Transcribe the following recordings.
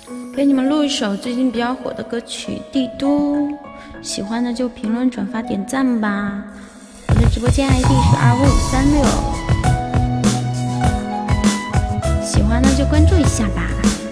给你们录一首最近比较火的歌曲《帝都》，喜欢的就评论、转发、点赞吧。我的直播间 ID 是25536，喜欢的就关注一下吧。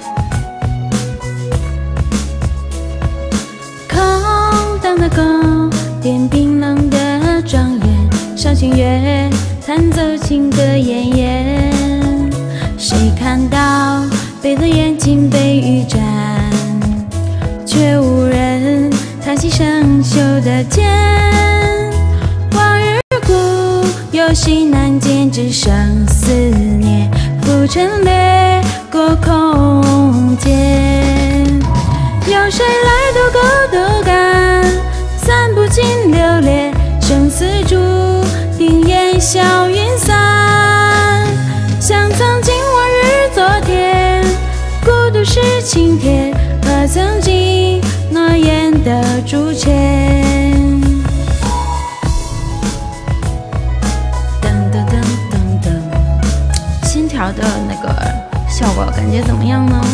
空荡的宫殿，冰冷的庄严，赏星月，弹奏情歌奄奄。谁看到北的眼睛被雨沾，却无人叹息生锈的剑。往日故有心难见，只剩思念浮沉掠过空间。有谁来渡沟渡干，散不尽流连，生死注定烟消云散。像曾经往日昨天，孤独是晴天，和曾经诺言的竹签。噔噔噔噔噔，线条的那个效果感觉怎么样呢？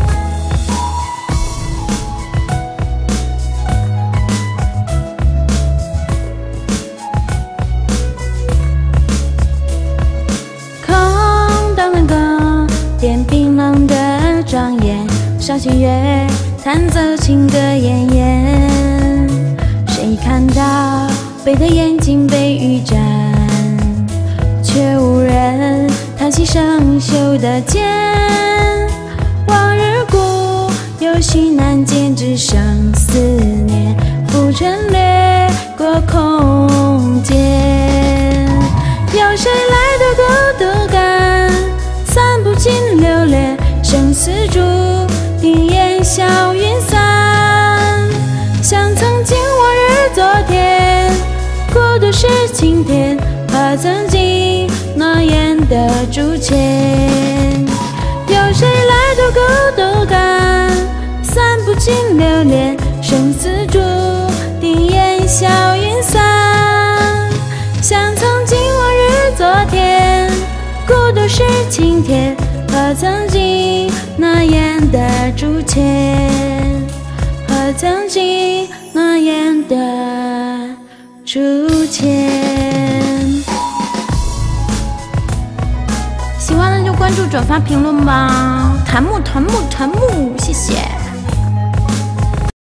冰冷的庄严，赏星月，弹奏情歌奄奄。谁看到北的眼睛被雨沾，却无人叹息生锈的剑。往日故有心难见，只剩思念浮沉掠过空间。有谁来渡沟渡干，散不尽流连，生死注定烟消云散。像曾经往日昨天，孤独是晴天，和曾经诺言的竹签。有谁来渡沟渡干，散不尽流连，生死注定烟消云散。像曾经往日昨天，孤独是晴天，和曾经诺言的竹签，和曾经诺言的竹签。喜欢的就关注、转发、评论吧。弹幕，谢谢。